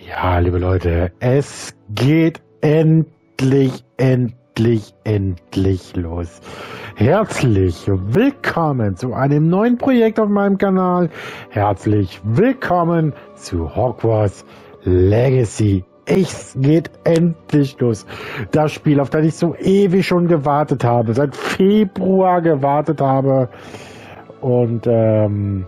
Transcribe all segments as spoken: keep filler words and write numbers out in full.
Ja, liebe Leute, es geht endlich, endlich, endlich los. Herzlich willkommen zu einem neuen Projekt auf meinem Kanal. Herzlich willkommen zu Hogwarts Legacy. Es geht endlich los. Das Spiel, auf das ich so ewig schon gewartet habe, seit Februar gewartet habe. Und ähm,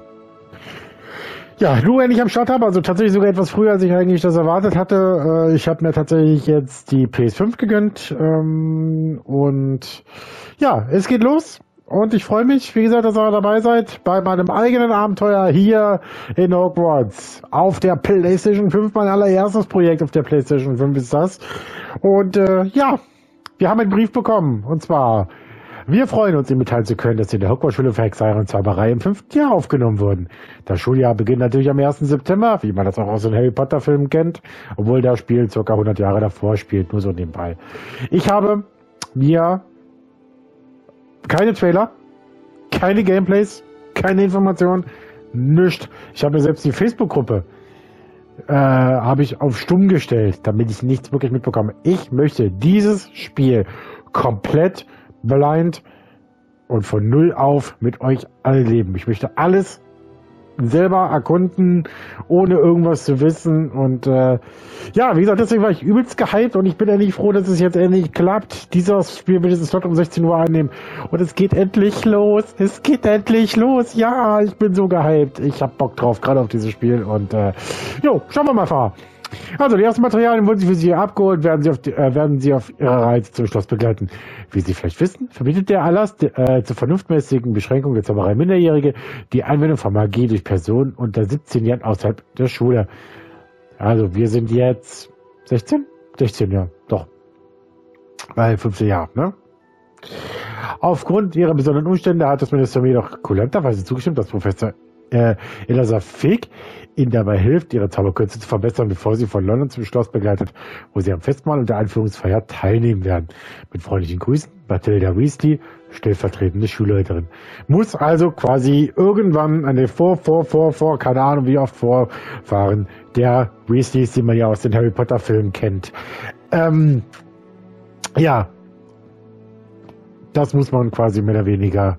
ja, nur wenn ich am Start habe, also tatsächlich sogar etwas früher, als ich eigentlich das erwartet hatte. Äh, ich habe mir tatsächlich jetzt die P S fünf gegönnt. Ähm, und ja, es geht los. Und ich freue mich, wie gesagt, dass ihr dabei seid bei meinem eigenen Abenteuer hier in Hogwarts. Auf der PlayStation fünf, mein allererstes Projekt auf der PlayStation fünf ist das. Und äh, ja, wir haben einen Brief bekommen. Und zwar, wir freuen uns, Ihnen mitteilen zu können, dass Sie in der Hogwarts-Schule für Hexerei und Zauberei im fünften Jahr aufgenommen wurden. Das Schuljahr beginnt natürlich am ersten September, wie man das auch aus den Harry Potter-Filmen kennt, obwohl das Spiel ca. hundert Jahre davor spielt, nur so nebenbei. Ich habe mir keine Trailer, keine Gameplays, keine Informationen, nichts. Ich habe mir selbst die Facebook-Gruppe äh, habe ich auf stumm gestellt, damit ich nichts wirklich mitbekomme. Ich möchte dieses Spiel komplett blind und von null auf mit euch alle leben. Ich möchte alles selber erkunden, ohne irgendwas zu wissen. Und äh, ja, wie gesagt, deswegen war ich übelst gehypt und ich bin endlich froh, dass es jetzt endlich klappt. Dieses Spiel wird es dort um sechzehn Uhr einnehmen. Und es geht endlich los. Es geht endlich los. Ja, ich bin so gehypt. Ich hab Bock drauf, gerade auf dieses Spiel. Und äh, jo, schauen wir mal vor. Also, die ersten Materialien wurden für Sie abgeholt, werden Sie auf, die, äh, werden Sie auf Ihrer Reise zum Schloss begleiten. Wie Sie vielleicht wissen, verbietet der Erlass de, äh, zur vernunftmäßigen Beschränkung der Zauberei Minderjährige die Anwendung von Magie durch Personen unter siebzehn Jahren außerhalb der Schule. Also, wir sind jetzt sechzehn? sechzehn, ja, doch. Weil fünfzehn Jahre, ne? Aufgrund ihrer besonderen Umstände hat das Ministerium jedoch kulanterweise zugestimmt, dass Professor äh, Elazar Fig ihnen dabei hilft, ihre Zauberkünste zu verbessern, bevor sie von London zum Schloss begleitet, wo sie am Festmahl und der Einführungsfeier teilnehmen werden. Mit freundlichen Grüßen, Matilda Weasley, stellvertretende Schulleiterin. Muss also quasi irgendwann an den vor, vor, vor, vor, keine Ahnung wie oft vorfahren, der Weasleys, die man ja aus den Harry Potter Filmen kennt. Ähm, ja, das muss man quasi mehr oder weniger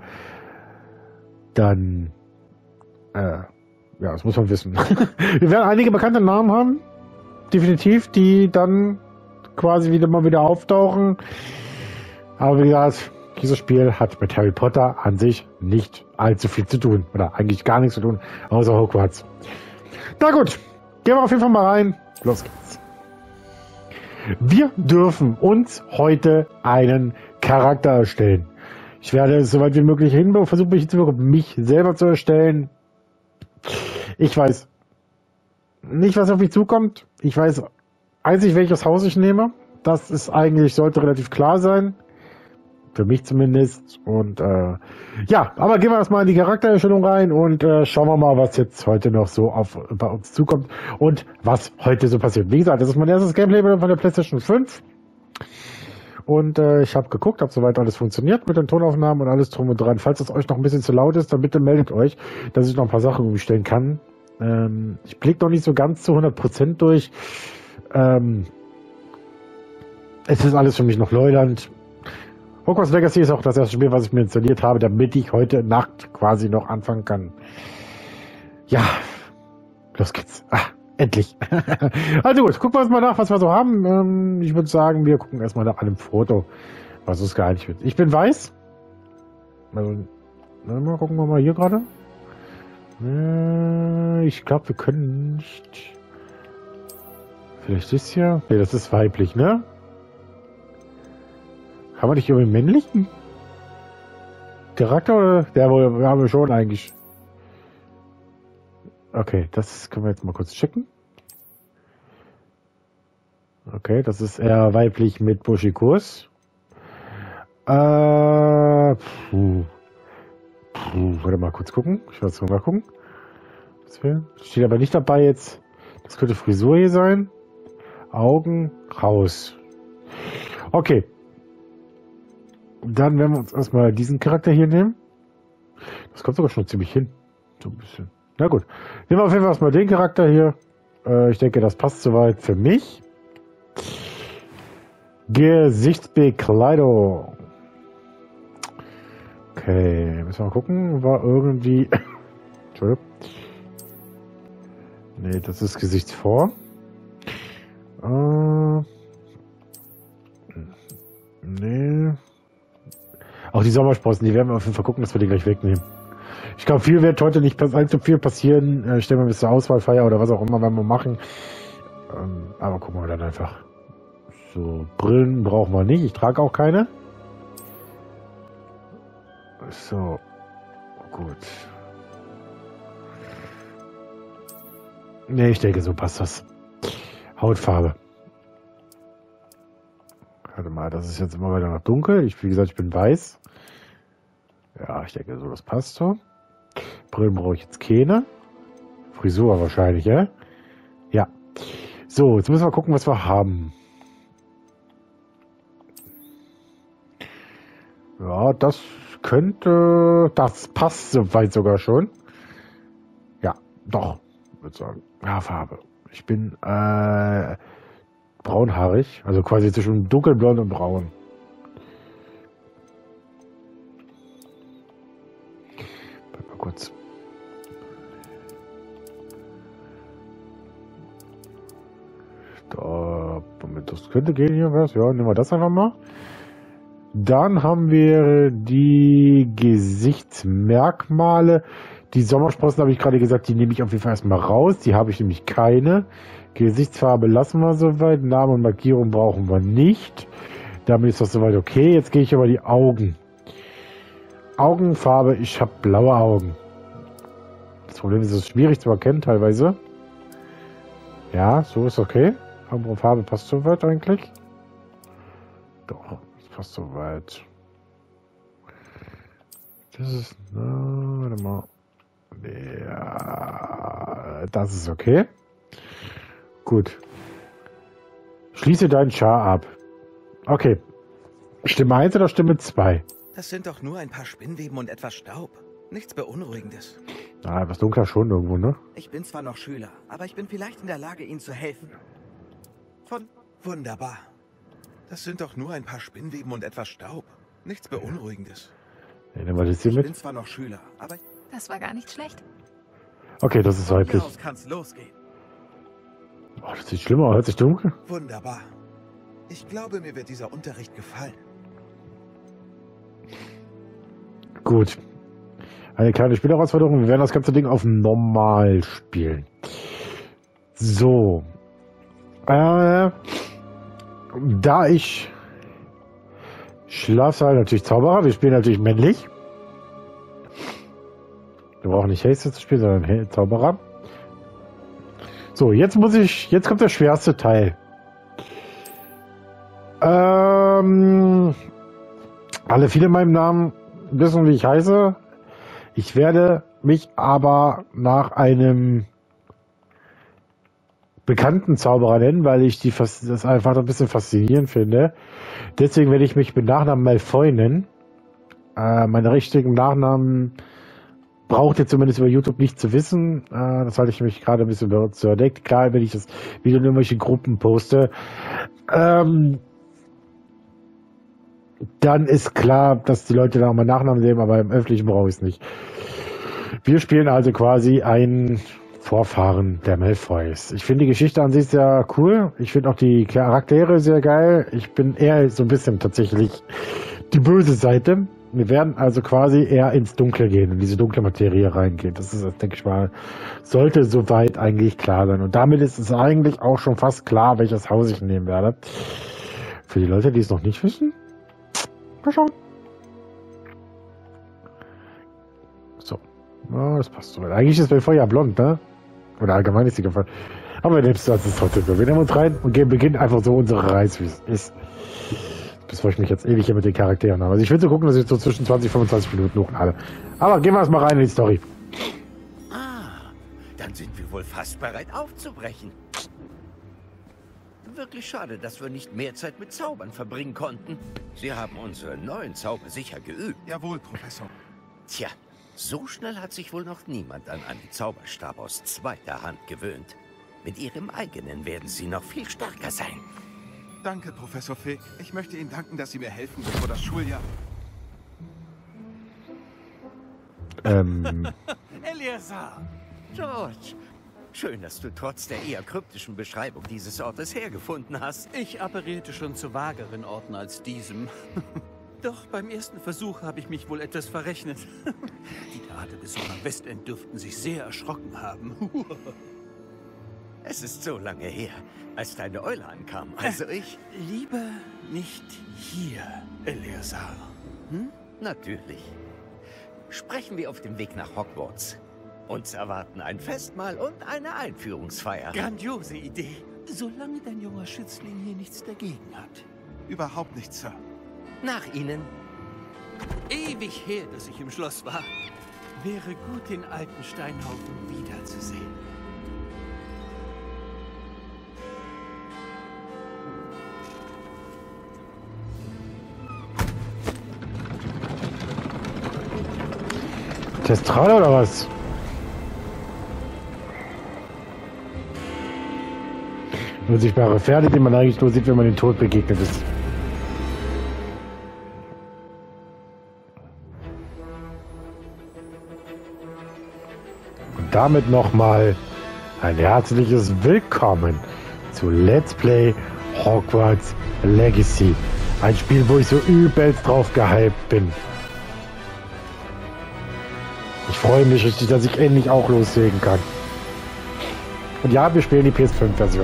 dann äh, ja, das muss man wissen. Wir werden einige bekannte Namen haben, definitiv, die dann quasi wieder mal wieder auftauchen. Aber wie gesagt, dieses Spiel hat mit Harry Potter an sich nicht allzu viel zu tun. Oder eigentlich gar nichts zu tun, außer Hogwarts. Na gut, gehen wir auf jeden Fall mal rein. Los geht's. Wir dürfen uns heute einen Charakter erstellen. Ich werde es soweit wie möglich hin versuchen, mich selber zu erstellen. Ich weiß nicht, was auf mich zukommt. Ich weiß einzig, welches Haus ich nehme. Das ist eigentlich, sollte relativ klar sein. Für mich zumindest. Und äh, ja, aber gehen wir erstmal in die Charaktererstellung rein und äh, schauen wir mal, was jetzt heute noch so auf bei uns zukommt und was heute so passiert. Wie gesagt, das ist mein erstes Gameplay von der PlayStation fünf. Und äh, ich habe geguckt, ob soweit alles funktioniert mit den Tonaufnahmen und alles drum und dran. Falls es euch noch ein bisschen zu laut ist, dann bitte meldet euch, dass ich noch ein paar Sachen umstellen kann. Ähm, ich blicke noch nicht so ganz zu hundert Prozent durch. Ähm, es ist alles für mich noch Leuland. Hogwarts Legacy ist auch das erste Spiel, was ich mir installiert habe, damit ich heute Nacht quasi noch anfangen kann. Ja, los geht's. Ah. Endlich. Also gut, gucken wir uns mal nach, was wir so haben. Ähm, ich würde sagen, wir gucken erstmal nach einem Foto, was uns geeinigt wird. Ich bin weiß. Also, mal gucken wir mal hier gerade. Äh, ich glaube, wir können nicht. Vielleicht ist ja. Ne, das ist weiblich, ne? Haben wir nicht irgendwie einen männlichen Charakter? Oder? Der wohl, haben wir schon eigentlich. Okay, das können wir jetzt mal kurz checken. Okay, das ist eher weiblich mit Buschikurs. Äh, puh. Puh, warte mal kurz gucken. Ich werde mal gucken. Das steht aber nicht dabei jetzt. Das könnte Frisur hier sein. Augen raus. Okay. Dann werden wir uns erstmal diesen Charakter hier nehmen. Das kommt sogar schon ziemlich hin. So ein bisschen. Na gut. Nehmen wir auf jeden Fall erstmal den Charakter hier. Äh, ich denke, das passt soweit für mich. Gesichtsbekleidung. Okay, müssen wir mal gucken. War irgendwie... Entschuldigung. Nee, das ist Gesichtsform. Äh... Nee. Auch die Sommersprossen, die werden wir auf jeden Fall gucken, dass wir die gleich wegnehmen. Ich glaube, viel wird heute nicht allzu viel passieren. Äh, stellen wir bis zur Auswahlfeier oder was auch immer werden wir machen. Ähm, aber gucken wir dann einfach. So, Brillen brauchen wir nicht. Ich trage auch keine. So. Gut. Ne, ich denke, so passt das. Hautfarbe. Warte mal, das ist jetzt immer weiter nach dunkel. Ich, wie gesagt, ich bin weiß. Ja, ich denke, so, das passt so. Brillen brauche ich jetzt keine. Frisur wahrscheinlich, ja? Ja. So, jetzt müssen wir gucken, was wir haben. Ja, das könnte... Das passt soweit sogar schon. Ja, doch, würde sagen. Haarfarbe. Ich bin äh, braunhaarig. Also quasi zwischen dunkelblond und braun. Warte mal kurz. Da, Moment, das könnte gehen hier was. Ja, nehmen wir das einfach mal. Dann haben wir die Gesichtsmerkmale. Die Sommersprossen habe ich gerade gesagt, die nehme ich auf jeden Fall erstmal raus. Die habe ich nämlich keine. Gesichtsfarbe lassen wir soweit. Name und Markierung brauchen wir nicht. Damit ist das soweit okay. Jetzt gehe ich über die Augen. Augenfarbe, ich habe blaue Augen. Das Problem ist, es ist schwierig zu erkennen teilweise. Ja, so ist okay. Farbe passt soweit eigentlich. Doch. Fast so weit. Das ist, na, warte mal. Ja, das ist okay. Gut. Schließe deinen Char ab. Okay. Stimme eins oder Stimme zwei? Das sind doch nur ein paar Spinnweben und etwas Staub. Nichts Beunruhigendes. Ah, etwas dunkler schon irgendwo, ne? Ich bin zwar noch Schüler, aber ich bin vielleicht in der Lage, Ihnen zu helfen. Von wunderbar. Das sind doch nur ein paar Spinnweben und etwas Staub. Nichts Beunruhigendes. Ja, nehmen wir das hier ich mit. bin zwar noch Schüler, aber... Das war gar nicht schlecht. Okay, das ist weiblich. Aus kann's losgehen. Oh, das sieht schlimmer aus. Hört sich dunkel. Wunderbar. Ich glaube, mir wird dieser Unterricht gefallen. Gut. Eine kleine Spielherausforderung. Wir werden das ganze Ding auf normal spielen. So. Äh... Da ich Schlafsaal natürlich Zauberer, wir spielen natürlich männlich. Wir brauchen nicht Haste zu spielen, sondern Zauberer. So, jetzt muss ich, jetzt kommt der schwerste Teil. Ähm, alle viele in meinem Namen wissen, wie ich heiße. Ich werde mich aber nach einem bekannten Zauberer nennen, weil ich die das einfach ein bisschen faszinierend finde. Deswegen werde ich mich mit Nachnamen Malfoy nennen. Äh, meine richtigen Nachnamen braucht ihr zumindest über YouTube nicht zu wissen. Äh, das halte ich mich gerade ein bisschen überdeckt, gerade wenn ich das Video in irgendwelche Gruppen poste. Ähm, dann ist klar, dass die Leute da auch mal Nachnamen sehen, aber im Öffentlichen brauche ich es nicht. Wir spielen also quasi ein Vorfahren der Malfoys. Ich finde die Geschichte an sich sehr cool. Ich finde auch die Charaktere sehr geil. Ich bin eher so ein bisschen tatsächlich die böse Seite. Wir werden also quasi eher ins Dunkle gehen, in diese dunkle Materie reingehen. Das ist, denke ich mal, sollte soweit eigentlich klar sein. Und damit ist es eigentlich auch schon fast klar, welches Haus ich nehmen werde. Für die Leute, die es noch nicht wissen, mal schauen. So. Oh, das passt soweit. Eigentlich ist Malfoy ja blond, ne? Oder allgemein ist sie gefallen. Aber wir nehmen es trotzdem so. Wir nehmen uns rein und gehen, beginnen einfach so unsere Reise, wie es ist. Bevor ich mich jetzt ewig hier mit den Charakteren habe. Also ich will so gucken, dass ich so zwischen zwanzig und fünfundzwanzig Minuten hochlade. Aber gehen wir erstmal rein in die Story. Ah, dann sind wir wohl fast bereit aufzubrechen. Wirklich schade, dass wir nicht mehr Zeit mit Zaubern verbringen konnten. Sie haben unsere neuen Zauber sicher geübt. Jawohl, Professor. Tja, so schnell hat sich wohl noch niemand an einen Zauberstab aus zweiter Hand gewöhnt. Mit ihrem eigenen werden sie noch viel stärker sein. Danke, Professor Fig. Ich möchte Ihnen danken, dass Sie mir helfen, bevor das Schuljahr... Ähm... Eleazar! George, schön, dass du trotz der eher kryptischen Beschreibung dieses Ortes hergefunden hast. Ich apparierte schon zu vageren Orten als diesem. Doch beim ersten Versuch habe ich mich wohl etwas verrechnet. Die Theaterbesucher am Westend dürften sich sehr erschrocken haben. Es ist so lange her, als deine Eule ankam. Also ich... Lieber nicht hier, Eleazar. Hm? Natürlich. Sprechen wir auf dem Weg nach Hogwarts. Uns erwarten ein Festmahl und eine Einführungsfeier. Grandiose Idee. Solange dein junger Schützling hier nichts dagegen hat. Überhaupt nicht, Sir. Nach Ihnen. Ewig her, dass ich im Schloss war. Wäre gut, den alten Steinhaufen wiederzusehen. Testrale oder was? Unsichtbare Pferde, die man eigentlich nur sieht, wenn man den Tod begegnet ist. Und damit nochmal ein herzliches Willkommen zu Let's Play Hogwarts Legacy. Ein Spiel, wo ich so übelst drauf gehypt bin. Ich freue mich richtig, dass ich endlich auch loslegen kann. Und ja, wir spielen die P S fünf Version.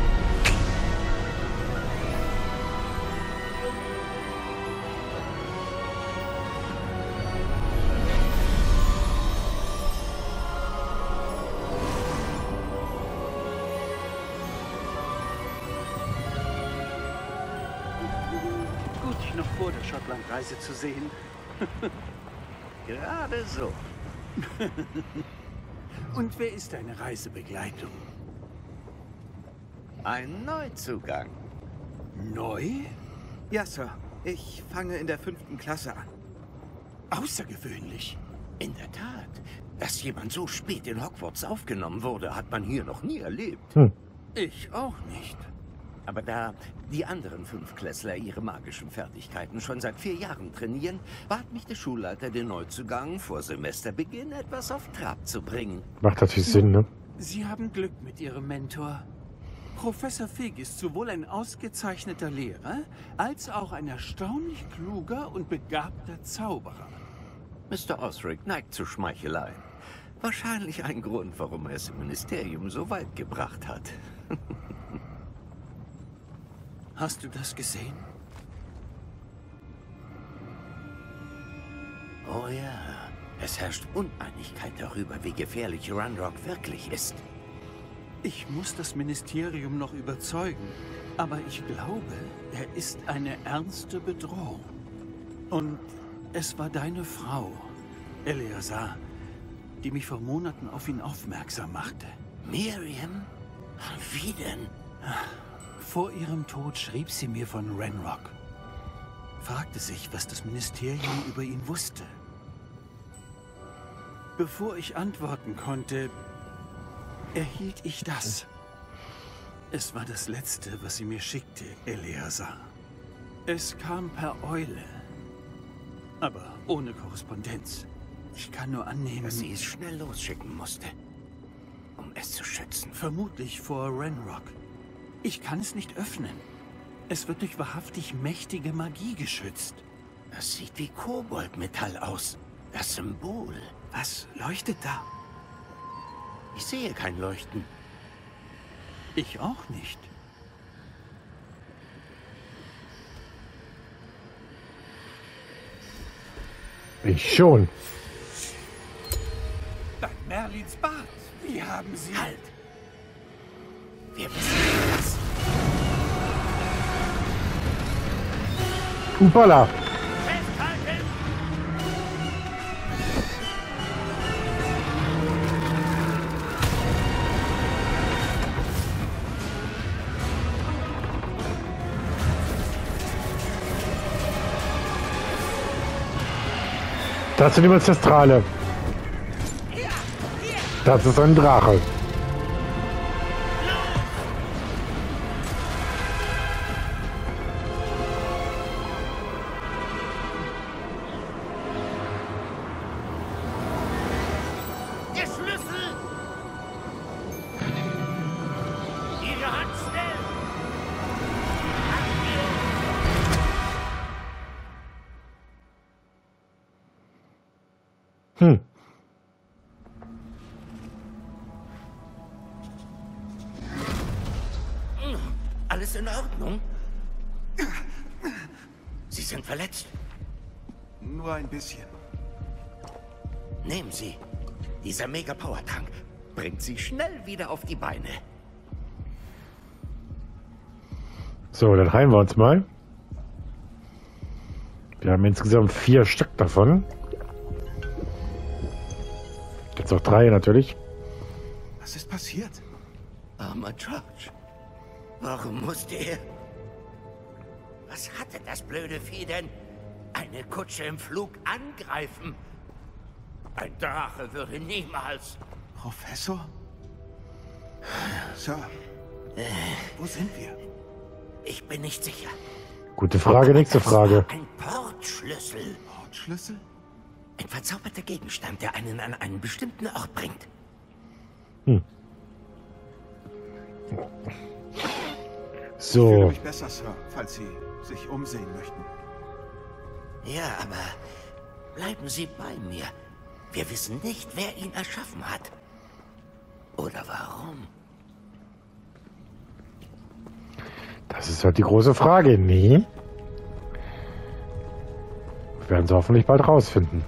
Gut, dich noch vor der Schottlandreise zu sehen. Gerade so. Und wer ist deine Reisebegleitung? Ein Neuzugang. Neu? Ja, Sir. Ich fange in der fünften Klasse an. Außergewöhnlich. In der Tat. Dass jemand so spät in Hogwarts aufgenommen wurde, hat man hier noch nie erlebt. Hm. Ich auch nicht. Aber da die anderen Fünftklässler ihre magischen Fertigkeiten schon seit vier Jahren trainieren, bat mich der Schulleiter, den Neuzugang vor Semesterbeginn etwas auf Trab zu bringen. Macht natürlich Sinn, ne? Sie haben Glück mit Ihrem Mentor. Professor Fig ist sowohl ein ausgezeichneter Lehrer, als auch ein erstaunlich kluger und begabter Zauberer. Mister Osric neigt zu Schmeichelei. Wahrscheinlich ein Grund, warum er es im Ministerium so weit gebracht hat. Hast du das gesehen? Oh ja, es herrscht Uneinigkeit darüber, wie gefährlich Ranrock wirklich ist. Ich muss das Ministerium noch überzeugen, aber ich glaube, er ist eine ernste Bedrohung. Und es war deine Frau, Eleazar, die mich vor Monaten auf ihn aufmerksam machte. Miriam? Wie denn? Vor ihrem Tod schrieb sie mir von Ranrock. Fragte sich, was das Ministerium über ihn wusste. Bevor ich antworten konnte, erhielt ich das. Es war das Letzte, was sie mir schickte, Eleazar. Es kam per Eule, aber ohne Korrespondenz. Ich kann nur annehmen, Dass sie es schnell losschicken musste, um es zu schützen. vermutlich vor Ranrock. Ich kann es nicht öffnen. Es wird durch wahrhaftig mächtige Magie geschützt. Das sieht wie Koboldmetall aus. Das Symbol. Was leuchtet da? Ich sehe kein Leuchten. Ich auch nicht. Ich schon. Bei Merlins Bart. Wie haben Sie... Halt! Wir wissen das. Upala. Festhalten! Das sind die Ancestrale. Das ist ein Drache. Hand, schnell! Hm. Alles in Ordnung? Sie sind verletzt. Nur ein bisschen. Nehmen Sie. Dieser Mega-Power-Tank bringt Sie schnell wieder auf die Beine. So, dann heilen wir uns mal. Wir haben insgesamt vier Stück davon. Jetzt noch drei natürlich. Was ist passiert? Armer George. Warum musste er? Was hatte das blöde Vieh denn? Eine Kutsche im Flug angreifen? Ein Drache würde niemals... Professor? Sir, wo sind wir? Ich bin nicht sicher. Gute Frage, nächste Das Frage. war ein Portschlüssel. Portschlüssel? Ein verzauberter Gegenstand, der einen an einen bestimmten Ort bringt. Hm. Ich fühle So, mich besser, Sir, falls Sie sich umsehen möchten. Ja, aber bleiben Sie bei mir. Wir wissen nicht, wer ihn erschaffen hat. Oder warum. das ist halt die große Frage. Nee. Wir werden es hoffentlich bald rausfinden.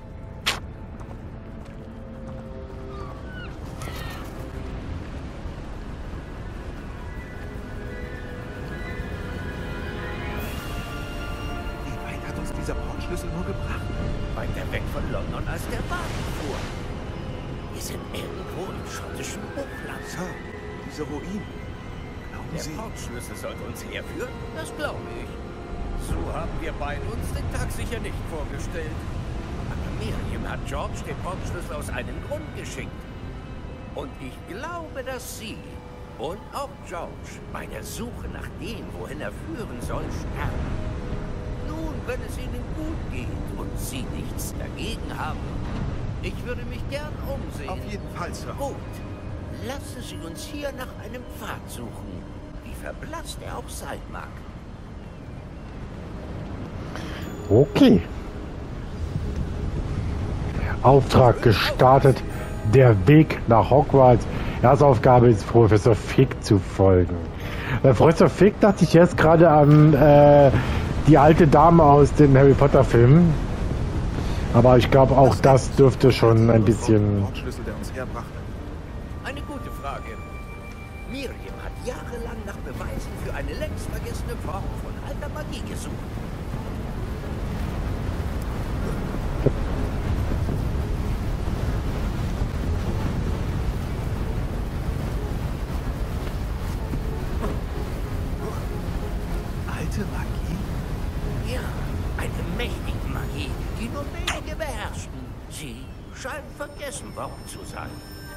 Wie weit hat uns dieser Portschlüssel nur gebracht? Weiter weg von London als der Wagen fuhr. Wir sind irgendwo im schottischen Hochland. Sir, diese Ruinen. Glauben Der Sie? Portschlüssel sollte uns herführen? Das glaube ich. So haben wir beide uns den Tag sicher nicht vorgestellt. Aber Miriam hat George den Portschlüssel aus einem Grund geschickt. Und ich glaube, dass sie und auch George bei der Suche nach dem, wohin er führen soll, sterben. Nun, wenn es ihnen gut geht und sie nichts dagegen haben, ich würde mich gern umsehen. Auf jeden Fall, Sir. Gut. Lassen Sie uns hier nach einem Pfad suchen, wie verblasst er auch sein mag. Okay. Auftrag gestartet. Der Weg nach Hogwarts. Erste Aufgabe ist, Professor Fig zu folgen. Bei Professor Fig dachte ich erst gerade an äh, die alte Dame aus den Harry Potter Filmen. Aber ich glaube, auch das dürfte schon ein bisschen... Portschlüssel, der uns herbrachte. Eine gute Frage. Miriam hat jahrelang nach Beweisen für eine längst vergessene Form von alter Magie gesucht. Alte Magie? Ja, eine mächtige Magie, die nur wenige beherrschen. Sie scheint vergessen worden zu sein.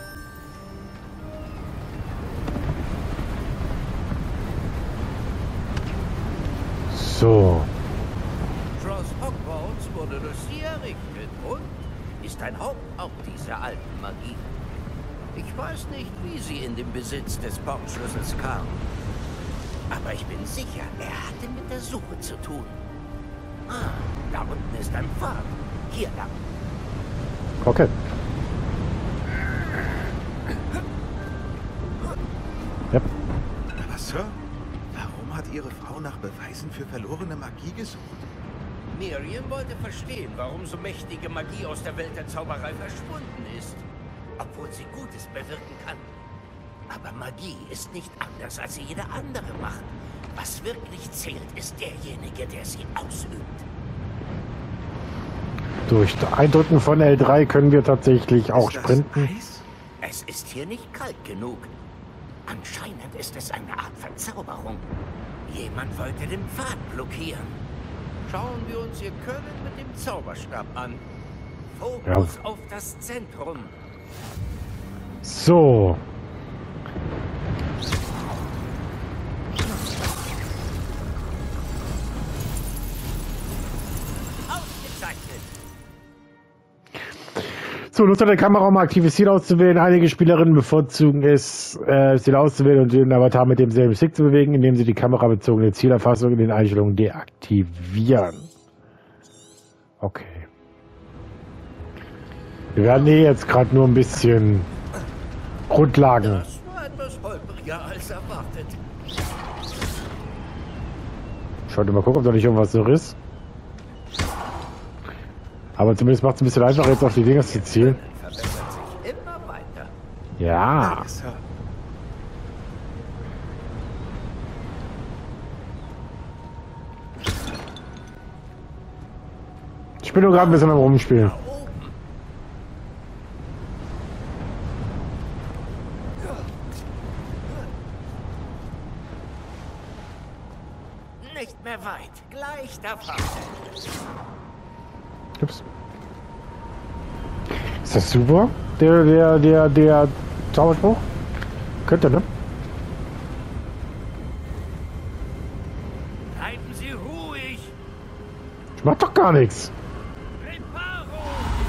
So. Schloss Hogwarts wurde durch sie errichtet und ist ein Hauptort dieser alten Magie. Ich weiß nicht, wie sie in den Besitz des Portschlüssels kam. Aber ich bin sicher, er hatte mit der Suche zu tun. Ah, da unten ist ein Pfad. Hier lang. Okay. Ja. Aber Sir, warum hat Ihre Frau nach Beweisen für verlorene Magie gesucht? Miriam wollte verstehen, warum so mächtige Magie aus der Welt der Zauberei verschwunden ist. Obwohl sie Gutes bewirken kann. Aber Magie ist nicht anders als jede andere Macht. Was wirklich zählt, ist derjenige, der sie ausübt. Durch Eindrücken von L drei können wir tatsächlich auch Ist das sprinten. Eis? Es ist hier nicht kalt genug. Anscheinend ist es eine Art Verzauberung. Jemand wollte den Pfad blockieren. Schauen wir uns ihr Können mit dem Zauberstab an. Fokus Ja. auf das Zentrum. So. Ausgezeichnet. So, nutzt der Kamera, um aktives Ziel auszuwählen. Einige Spielerinnen bevorzugen es, äh, Ziel auszuwählen und den Avatar mit demselben Stick zu bewegen, indem sie die kamerabezogene Zielerfassung in den Einstellungen deaktivieren. Okay. Wir werden eh jetzt gerade nur ein bisschen Grundlagen. Das war etwas holpriger als erwartet. Schaut mal gucken, ob da nicht irgendwas so ist. Aber zumindest macht es ein bisschen einfacher, jetzt auf die Dinger zu zielen. Verbessert sich immer weiter. Ja. Danke, Sir. Ich bin nur gerade ein bisschen am Rumspielen. Nicht mehr weit. Gleich davon. Ups. Ist das super? Der, der, der, der Zauberspruch? Könnte, ne? Bleiben Sie ruhig. Ich mach doch gar nichts. Reparo.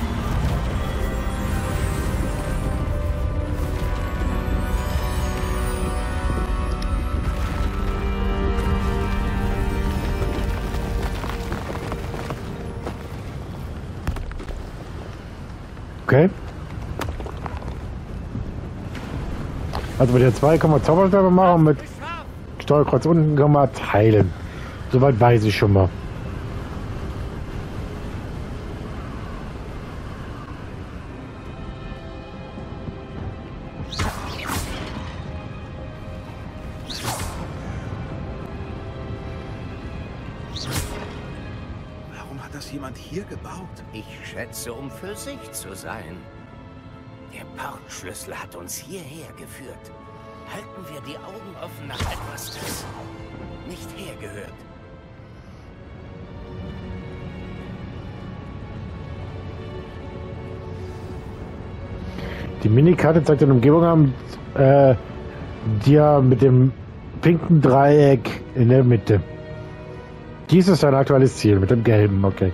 Okay. Also mit der zwei kann man Zauberstab machen und mit Steuerkreuz unten kann man teilen. Soweit weiß ich schon mal. Warum hat das jemand hier gebaut? Ich schätze, um für sich zu sein. Der Portschlüssel hat uns hierher geführt. Halten wir die Augen offen nach etwas, das nicht hergehört. Die Minikarte zeigt eine Umgebung an, äh, dir mit dem pinken Dreieck in der Mitte. Dies ist ein aktuelles Ziel mit dem gelben, okay.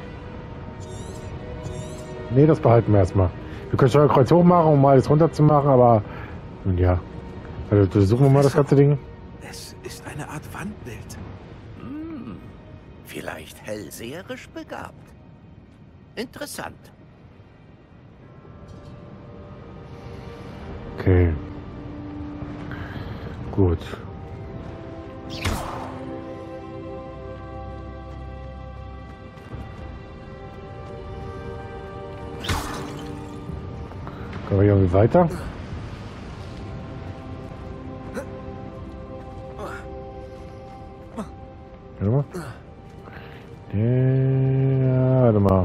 Ne, das behalten wir erstmal. Wir können Steuerkreuz hoch machen, um alles runter zu machen, aber nun ja. Also durchsuchen wir mal das ganze Ding. Es ist eine Art Wandbild. Hm, vielleicht hellseherisch begabt. Interessant. Okay. Gut. Können wir irgendwie weiter? Warte mal. Ja, warte mal.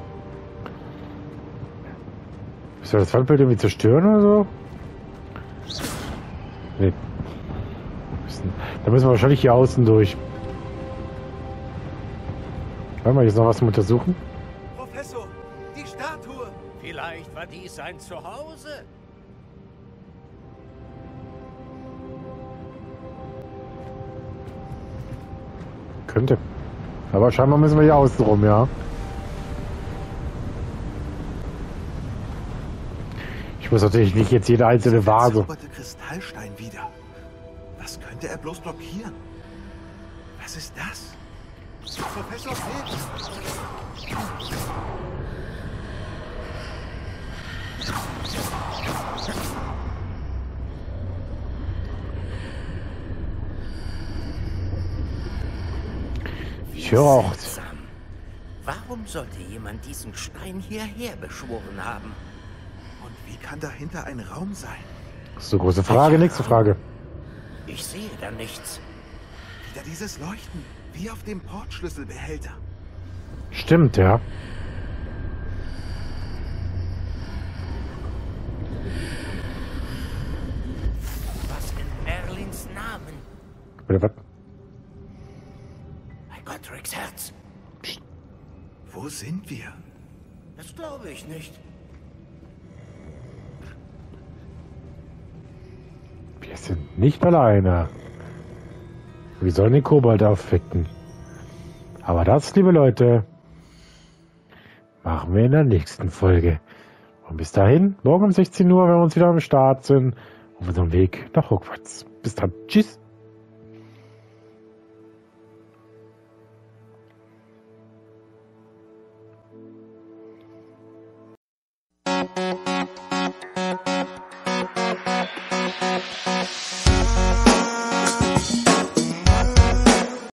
Soll das Wandbild irgendwie zerstören oder so? Nee. Da müssen wir wahrscheinlich hier außen durch. Warte mal, jetzt noch was zum Untersuchen. Professor, die Statue! Vielleicht war dies ein Zuhause. Könnte. Aber scheinbar müssen wir hier außen rum, ja. Ich muss natürlich nicht jetzt jede einzelne Vase. Verzauberte Kristallstein wieder. Was könnte er bloß blockieren? Was ist das? Professor Pilz! Ich höre auch. Seltsam. Warum sollte jemand diesen Stein hierher beschworen haben? Und wie kann dahinter ein Raum sein? Das ist eine große Frage, nächste Frage. Ich sehe da nichts. Wieder dieses Leuchten, wie auf dem Portschlüsselbehälter. Stimmt, ja. Was in Merlins Namen? Bitte was? Bei Gottricks Herz. Wo sind wir? Das glaube ich nicht. Wir sind nicht alleine. Wir sollen den Kobold aufwecken. Aber das, liebe Leute, machen wir in der nächsten Folge. Und bis dahin, morgen um sechzehn Uhr, wenn wir uns wieder am Start sind, auf unserem Weg nach Hogwarts. Bis dann. Tschüss. Thank you.